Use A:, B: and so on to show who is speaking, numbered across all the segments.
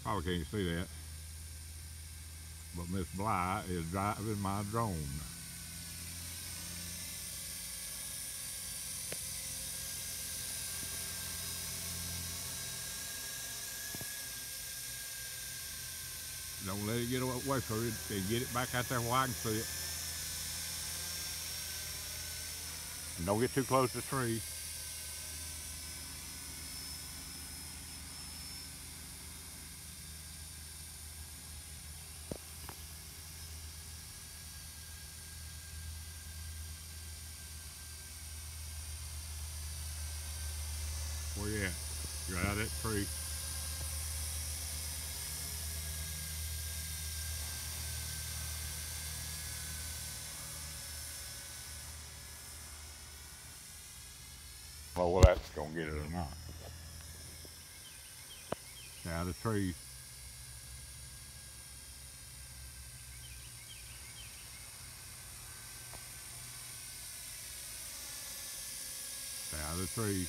A: Probably can't see that, but Miss Bly is driving my drone. Don't let it get away from you. And get it back out there where I can see it. And don't get too close to the tree. Where you at? You're out of that tree. Well, that's gonna get it or not. Out of the trees. Out of the trees.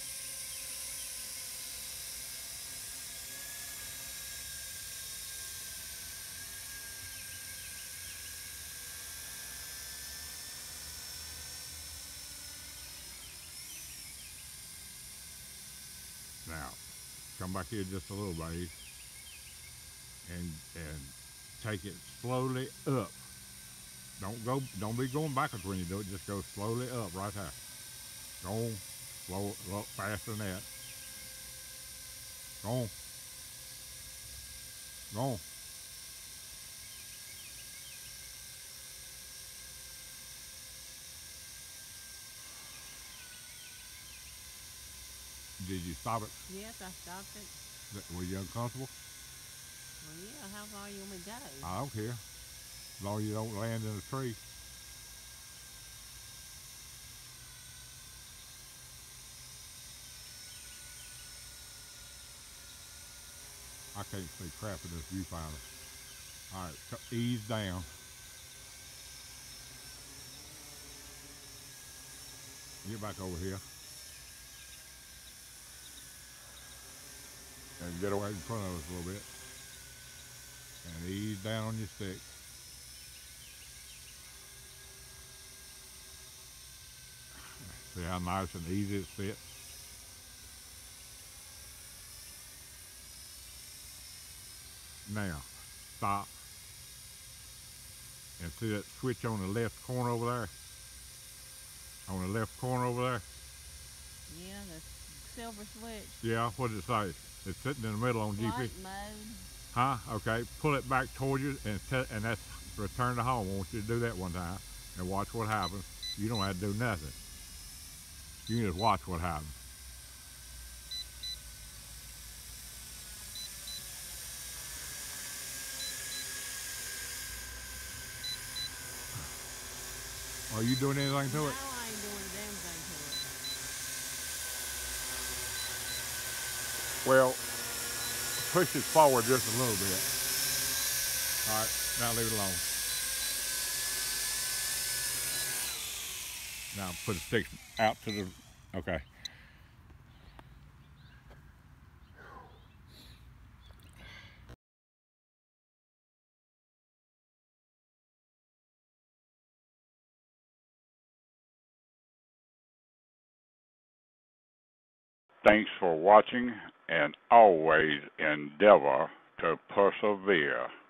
A: Now, come back here just a little ways and take it slowly up. Don't be going backwards when you do it. Just go slowly up right there. Go on, slow, faster than that. Go on. Go on. Did you stop it?
B: Yes, I stopped it.
A: Were you uncomfortable?
B: Well, yeah, how far you want me to go?
A: I don't care. As long as you don't land in a tree. I can't see crap in this viewfinder. Alright, ease down. Get back over here. And get away in front of us a little bit. And ease down on your stick. See how nice and easy it sits? Now, stop. And see that switch on the left corner over there? On the left corner over there?
B: Yeah, the silver switch.
A: Yeah, what does it say? It's sitting in the middle on GP.
B: Flight mode.
A: Huh? Okay, pull it back towards you and that's return to home. I want you to do that one time and watch what happens. You don't have to do nothing. You can just watch what happens. Are you doing anything to it?
B: No, I ain't doing a damn thing to it.
A: Well, push it forward just a little bit. All right, now leave it alone. Now put the sticks out to the, okay. Thanks for watching, and always endeavor to persevere.